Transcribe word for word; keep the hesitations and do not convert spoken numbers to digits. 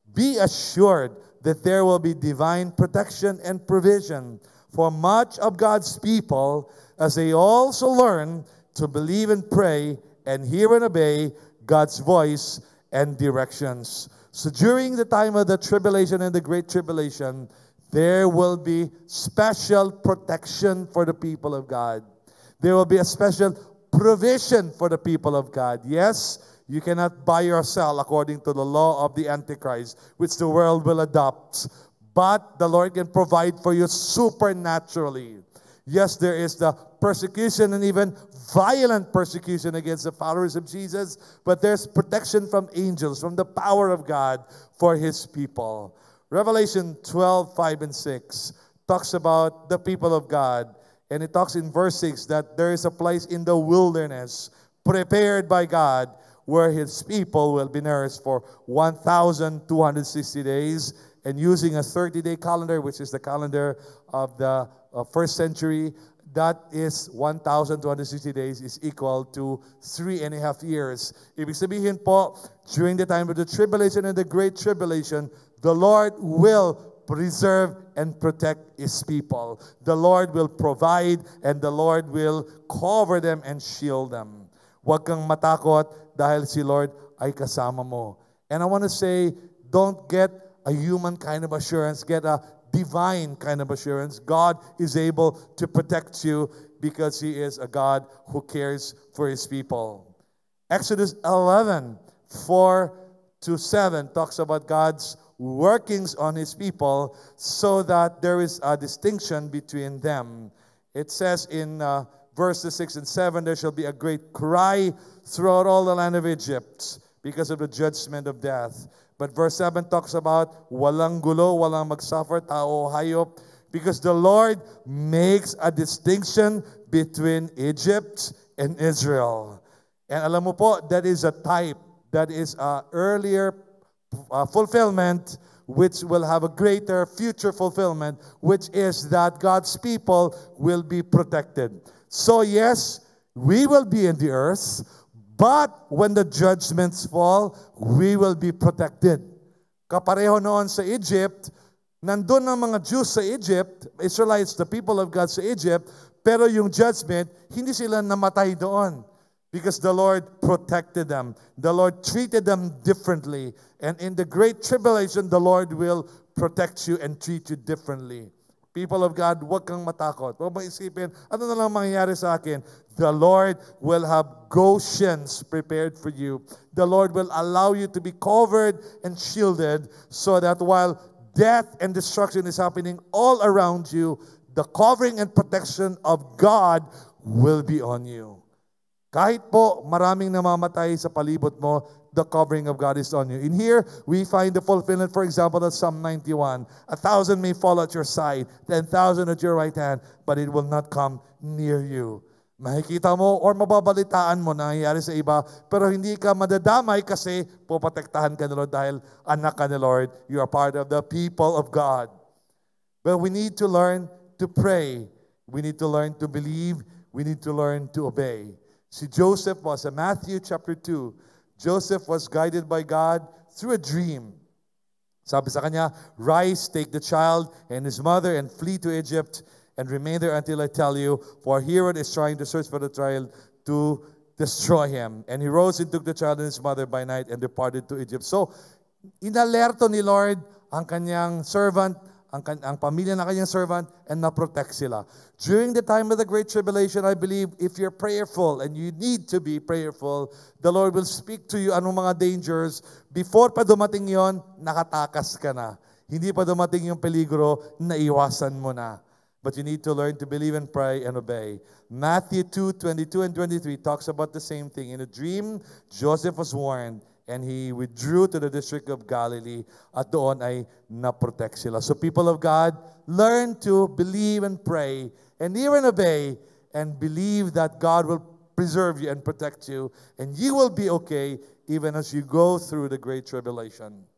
Be assured that there will be divine protection and provision for much of God's people as they also learn to believe and pray and hear and obey God's voice and directions. So during the time of the tribulation and the great tribulation, there will be special protection for the people of God. There will be a special provision for the people of God. Yes, you cannot buy or sell according to the law of the Antichrist, which the world will adopt. But the Lord can provide for you supernaturally. Yes, there is the persecution and even violent persecution against the followers of Jesus, but there's protection from angels, from the power of God for His people. Revelation twelve, five and six talks about the people of God. And it talks in verse six that there is a place in the wilderness prepared by God where His people will be nourished for one thousand two hundred sixty days. And using a thirty-day calendar, which is the calendar of the uh, first century, that is one thousand two hundred sixty days is equal to three and a half years. Ibig sabihin po, during the time of the tribulation and the great tribulation, the Lord will preserve and protect His people. The Lord will provide and the Lord will cover them and shield them. Huwag kang matakot dahil si Lord ay kasama mo. And I want to say, don't get a human kind of assurance, get a divine kind of assurance. God is able to protect you because He is a God who cares for His people. Exodus eleven, four to seven talks about God's workings on His people so that there is a distinction between them. It says in uh, verses six and seven, there shall be a great cry throughout all the land of Egypt because of the judgment of death. But verse seven talks about walang gulo, walang magsuffer, tao hayop, because the Lord makes a distinction between Egypt and Israel. And alam mo po, that is a type, that is a earlier uh, fulfillment, which will have a greater future fulfillment, which is that God's people will be protected. So yes, we will be in the earth, but when the judgments fall, we will be protected. Kapareho noon sa Egypt, nandun ang mga Jews sa Egypt, Israelites, the people of God sa Egypt, pero yung judgment, hindi sila namatay doon. Because the Lord protected them. The Lord treated them differently. And in the great tribulation, the Lord will protect you and treat you differently. People of God, huwag kang matakot. Huwag mong isipin, ano na lang mangyayari sa akin? The Lord will have Goshens prepared for you. The Lord will allow you to be covered and shielded so that while death and destruction is happening all around you, the covering and protection of God will be on you. Kahit po maraming namamatay sa palibot mo, the covering of God is on you. In here, we find the fulfillment, for example, of Psalm ninety-one. A thousand may fall at your side, ten thousand at your right hand, but it will not come near you. Makikita mo or mababalitaan mo na nangyayari sa iba, pero hindi ka madadamay kasi poprotektahan ka ni Lord dahil anak ka ni Lord. You are part of the people of God. But we need to learn to pray. We need to learn to believe. We need to learn to obey. Si Joseph was in Matthew chapter two. Joseph was guided by God through a dream. Sabi sa kanya, rise, take the child and his mother and flee to Egypt and remain there until I tell you, for Herod is trying to search for the child to destroy him. And he rose and took the child and his mother by night and departed to Egypt. So, inalerto ni Lord ang kanyang servant, ang, ang pamilya ng kanyang servant, and na-protect sila. During the time of the Great Tribulation, I believe if you're prayerful, and you need to be prayerful, the Lord will speak to you anong mga dangers. Before pa dumating yon, nakatakas ka na. Hindi pa dumating yung peligro, naiwasan mo na. But you need to learn to believe and pray and obey. Matthew two, twenty-two and twenty-three talks about the same thing. In a dream, Joseph was warned, and he withdrew to the district of Galilee, at doon ay na-protect sila. So people of God, learn to believe and pray, and hear and obey, and believe that God will preserve you and protect you, and you will be okay even as you go through the great tribulation.